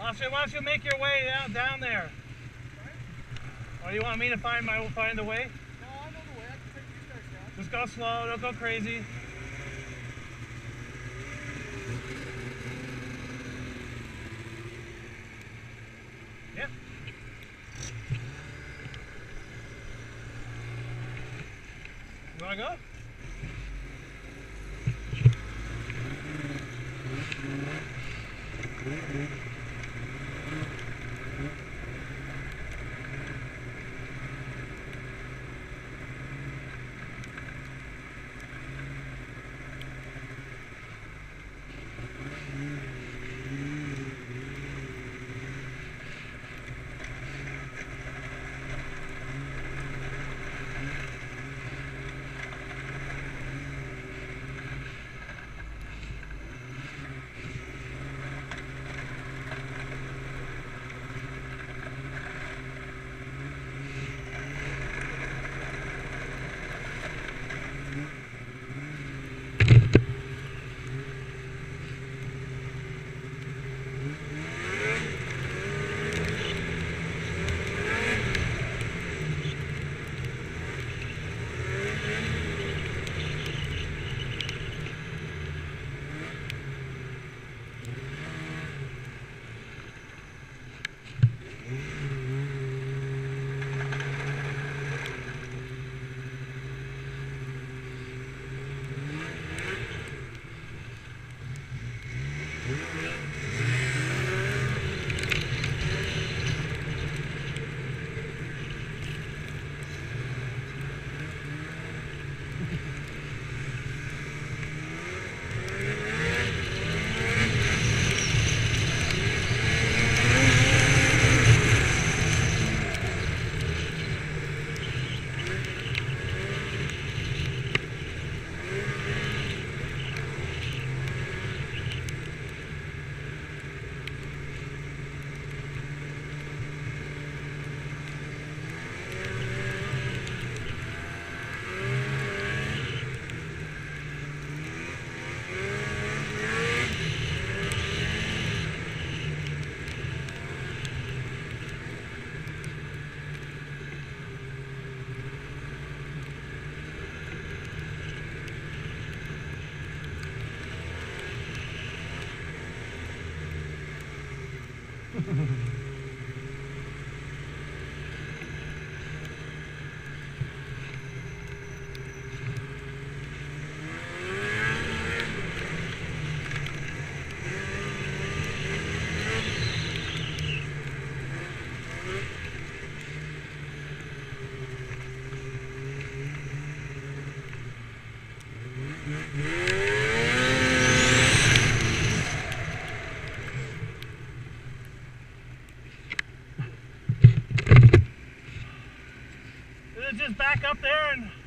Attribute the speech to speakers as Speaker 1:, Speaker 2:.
Speaker 1: Austin, why don't you make your way down there? Or do you want me to find the way?
Speaker 2: No, I know the way. I can take you guys down.
Speaker 1: Just go slow, don't go crazy. Yep. You wanna go? Just back up there and